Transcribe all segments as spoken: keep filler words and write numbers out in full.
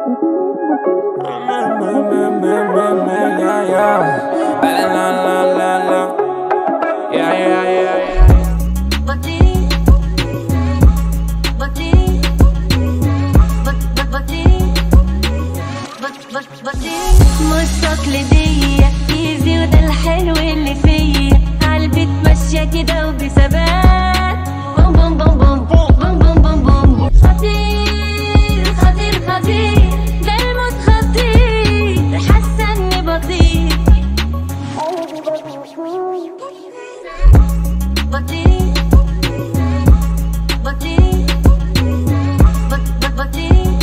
مش تقليدية ايزي وده الحلو اللي فيا عالبيت ماشية كده وبثبات بوم بوم بوم بوم بوم بوم بوم بوم خطير خطير خطير ده الموت خطير حاسة اني بطير بطير بطير بطير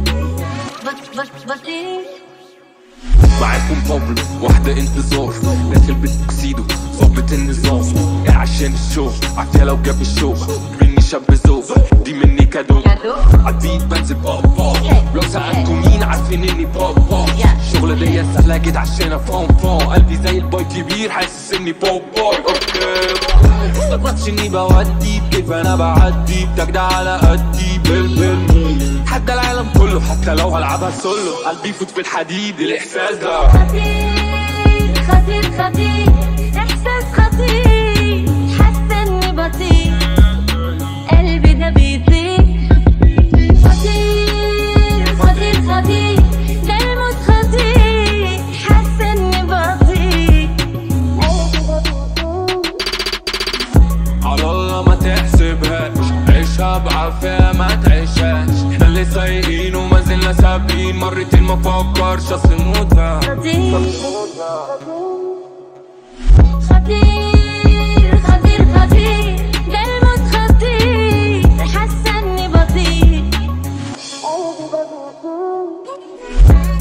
بطير معاكم بابلو واحدة انتظار داخل بالتوكسيدو ظابط النظام ايه عشان الشو عافية لو جاب الشو مني شاب زوف دي مني كادو عالبيت بنزل بابا لو سألتوا مين عارفين اني بابا الشغلة دي سهلة جد عشان افهم فام قلبي زي الباي كبير حاسس اني بابا اوكي مستغربتش اني بودي كيف انا بعدي بتجدع على قدي بالبل حتى العالم كله حتى لو هلعبها سولو قلبي يفوت في الحديد الاحساس ده خطير خطير خطير احساس خطير حاسه اني بطير قلبي ده بيطير خطير خطير خطير ده الموت خطير حاسه اني بطير على الله ما تحسبهاش عيشها بعافية ما تعيشهاش احنا اللي سايقين وما زلنا سابقين مرتين ما فكرش اصل نموت خطير خطير خطير خطير ده الموت خطير حاسه اني بطير